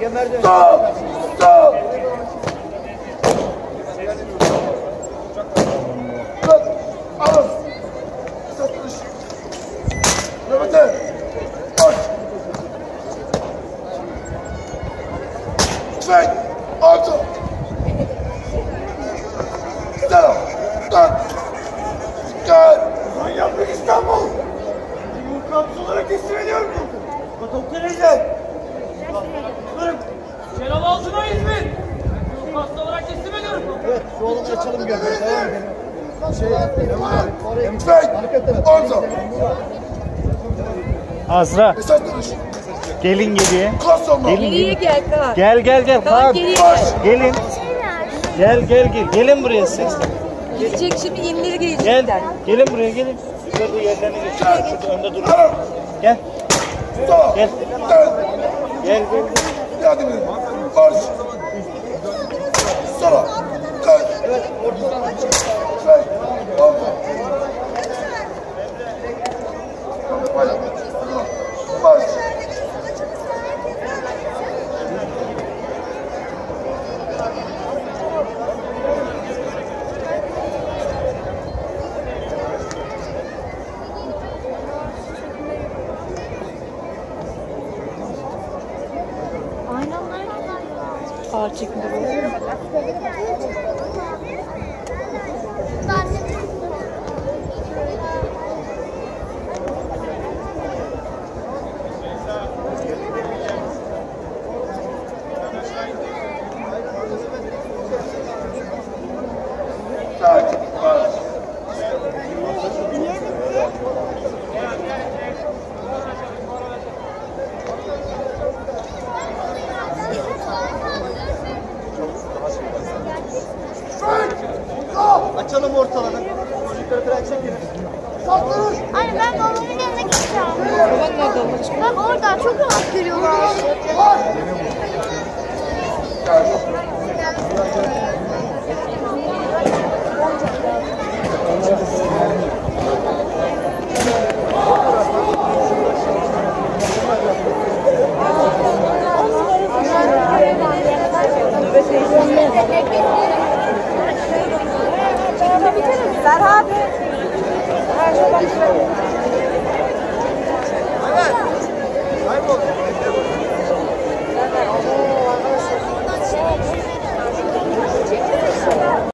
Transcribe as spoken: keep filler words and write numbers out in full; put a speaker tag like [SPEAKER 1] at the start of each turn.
[SPEAKER 1] Stop! Stop! Dur! Alın! Satılış! Nöbete! Koş! Tüfek! Altı! Selam! Dön! Dikkat! Manyaklık İstanbul! Yumurtlamsız olarak teslim ediyorum! Toplu neyse!
[SPEAKER 2] Şenol Altınay İzmir! Kasta olarak teslim ediyorum.
[SPEAKER 3] Evet, şu olanı açalım gözleri. Devam edelim.
[SPEAKER 1] Tüfek! Altı!
[SPEAKER 4] Azra,
[SPEAKER 1] Esas dönüş!
[SPEAKER 4] gelin geriye.
[SPEAKER 1] Kas sonuna!
[SPEAKER 5] Geriye gel Kaan.
[SPEAKER 4] Gel gel gel.
[SPEAKER 5] Kaan
[SPEAKER 4] Kaan.
[SPEAKER 5] geriye gel.
[SPEAKER 4] Gelin. Gel gel gel. Gelin buraya siz.
[SPEAKER 5] Gelecek şimdi yenileri
[SPEAKER 4] Gel.
[SPEAKER 5] gelecekler.
[SPEAKER 4] Gelin buraya gelin. Şurada yerlerine geçin. Şurada önde durun. Gel.
[SPEAKER 1] Stop!
[SPEAKER 4] Gel.
[SPEAKER 1] Dön!
[SPEAKER 4] Gel gel.
[SPEAKER 1] Yardım edin! Marş! Sola! Dön! Evet, ortadan Tüfek! Altı! Marş!
[SPEAKER 5] Ağır çekimde böyle.
[SPEAKER 3] Açalım ortalarını. Çocukları falan çekelim.
[SPEAKER 6] Anne ben babamın yanına gideceğim.
[SPEAKER 5] Baban nerede olmuş?
[SPEAKER 6] Bak orada çok rahat görüyorlar. Serhat.